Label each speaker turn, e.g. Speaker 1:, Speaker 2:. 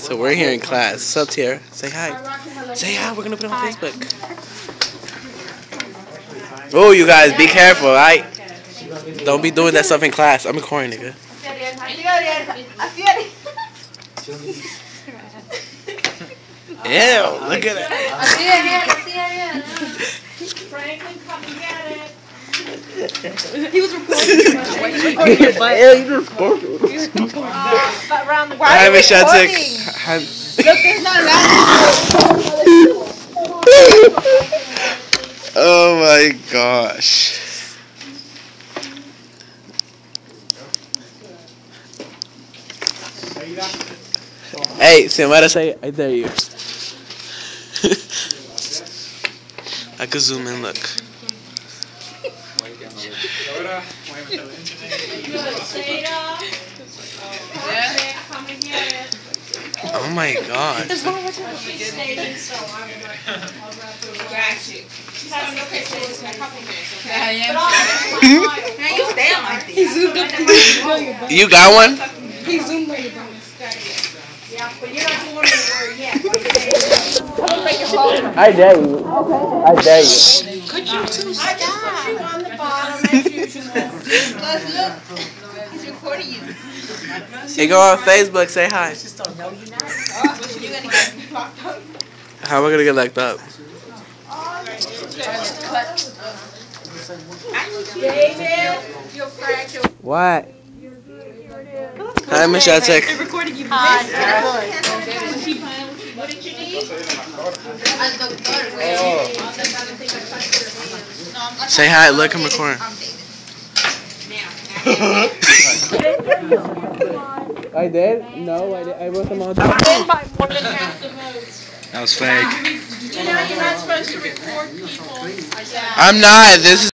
Speaker 1: So we're here in class. What's up, Tiara? Say hi. Say hi. We're gonna put it on Facebook. Oh, you guys, be careful, alright? Don't be doing that stuff in class. I'm recording, nigga. Ew, look at that.
Speaker 2: Franklin, come and get it.
Speaker 3: He was recording.
Speaker 1: Hi, Miss Shatik.
Speaker 3: Look, there's not allowed.
Speaker 1: Oh my gosh. Hey, Xiomara, say I dare you. I could zoom in, look.
Speaker 2: Seida. Come and get it.
Speaker 1: Oh my god.
Speaker 2: She's staying, so I'm gonna. She's having okay, so it's a couple minutes, okay?
Speaker 3: Now you stay on my thing. He zoomed up the
Speaker 1: You got one?
Speaker 3: He zoomed on your bone.
Speaker 2: Yeah, but you're not doing it where yet.
Speaker 1: I dare you. I dare you.
Speaker 3: Could you two
Speaker 2: I just put you on the bottom as usual.
Speaker 3: Let's look. He's recording you.
Speaker 1: Hey, go on Facebook, say hi.
Speaker 3: You're gonna get fucked up.
Speaker 1: How am I gonna get locked up?
Speaker 2: David, you'll crack your.
Speaker 1: What? Hi, Miss Shatik.
Speaker 3: They're recording you.
Speaker 2: What did you need?
Speaker 1: Say hi, look, I'm recording. I did? No, I wrote them all down.
Speaker 2: Win by more than half the votes.
Speaker 1: That was fake.
Speaker 2: You know you're not supposed to record people.
Speaker 1: I'm not. This is